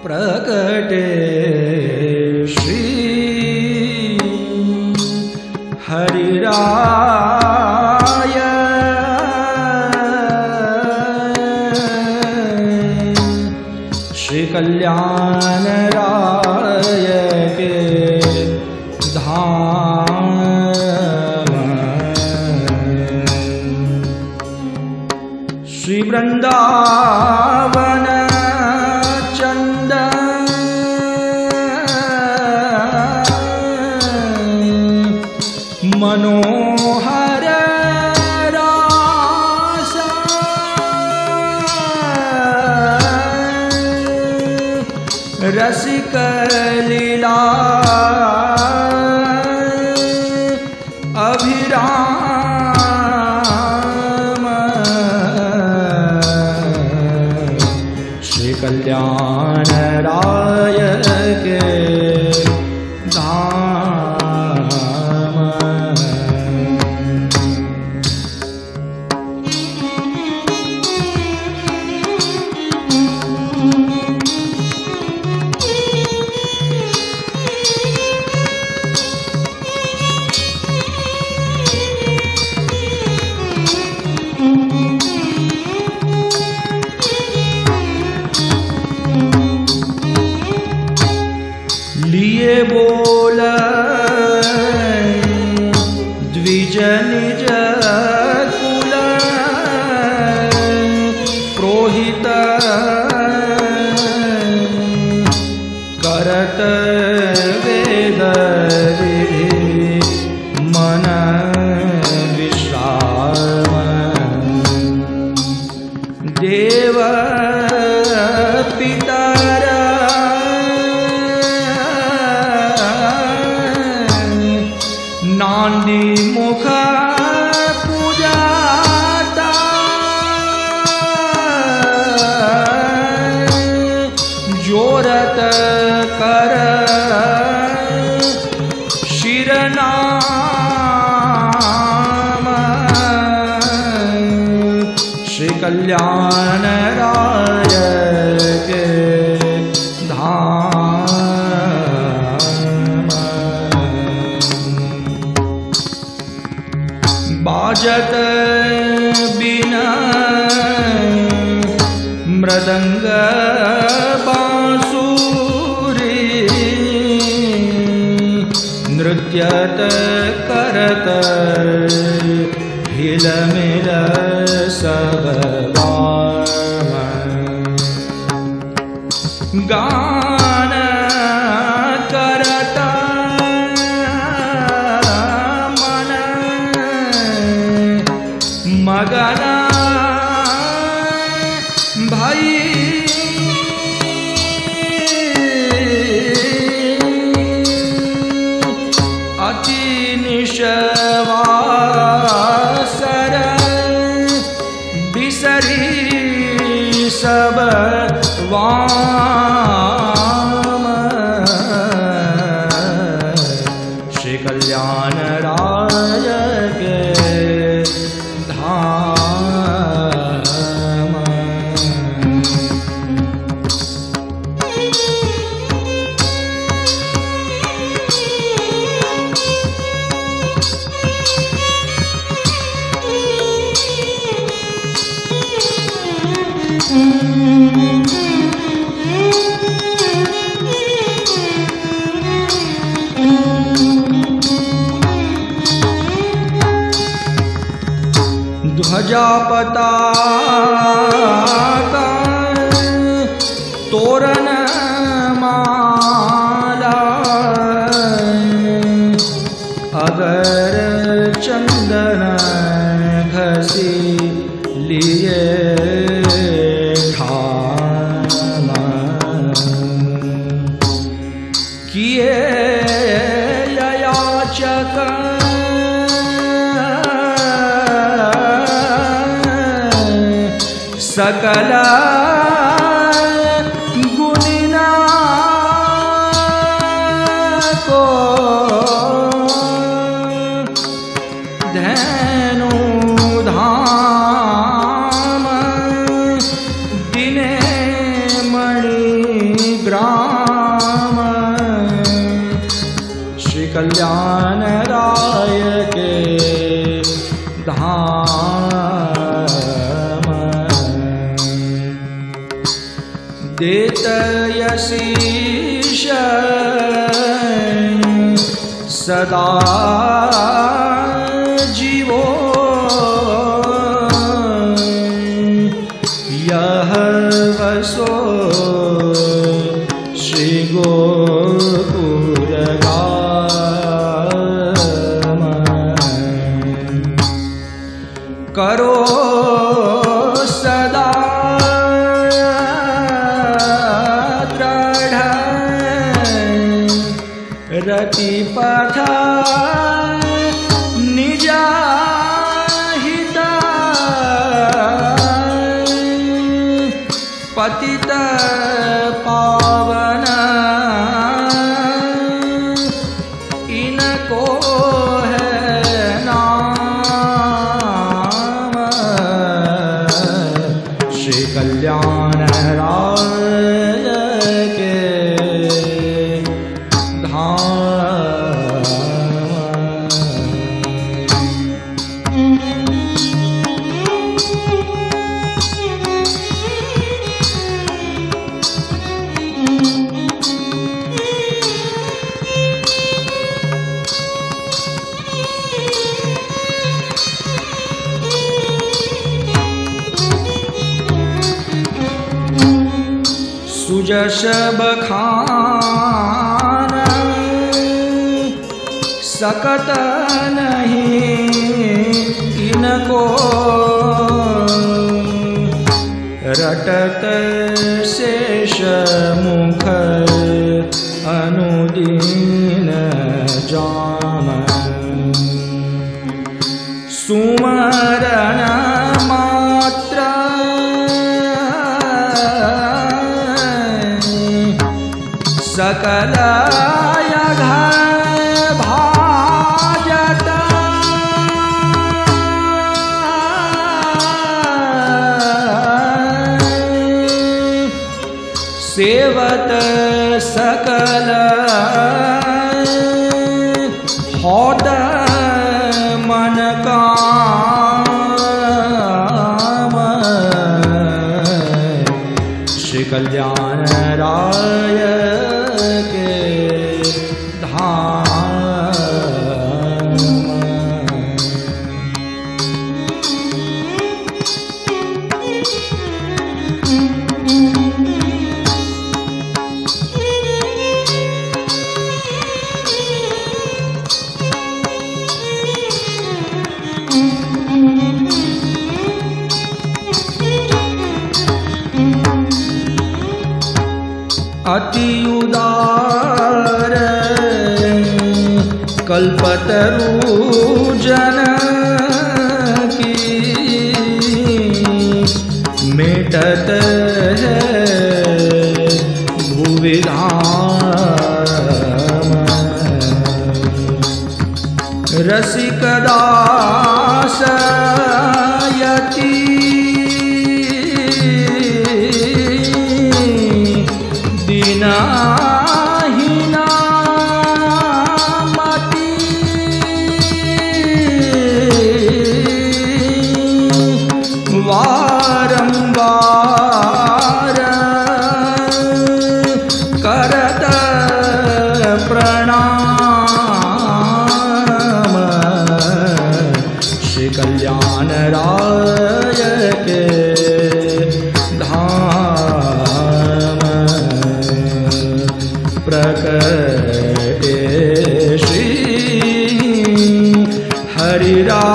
प्रकटे श्री हरिराय श्री कल्याण राय के धाम श्री वृंदावन चंद मनोहर रास रसिक लीला अभिराम श्री कल्याण राय के धाम लिए बोल द्विज निज कुल प्रोहित करत वेद विधि मन विश्राम देव पितर नांदी मुख पूजाता जोरत कर शिरनाम श्री कल्याण राय के धाम बाजत बिना मृदंग बांसुरी नृत्यत करत हिल मिल सब गान करता मन मगन भाई अति निशवासर बिसरी सब वाम श्री कल्याण राय के धाम ध्वजा पताका तोरण माला अगर चंदन घसी लिए ठाना किए याचक सकल गुणिना को धैनु धाम दिने मणि ग्राम राय के धाम। देत यशीष सदा जीवो यह वसो श्री गोपुर गाम। करो सदा दृढ़ रति पथ निजा हिता पतित पावन इनको है नाम। श्री कल्याण राय के सुजस बखान सकत नहीं इनको रटत शेष मुख अनुदीन जाम। सुमरण मात्र सकल यघ भाजत। सेवत सकल होत मन काम। श्री कल्याण राय के धाम। अति उदार कल्पतरु जन की मेटत है भुविधाम। रसिक दास यति दीनहीना मति वारंवार करत प्रणाम। श्री कल्याण राय के धाम। प्रकटे श्री हरि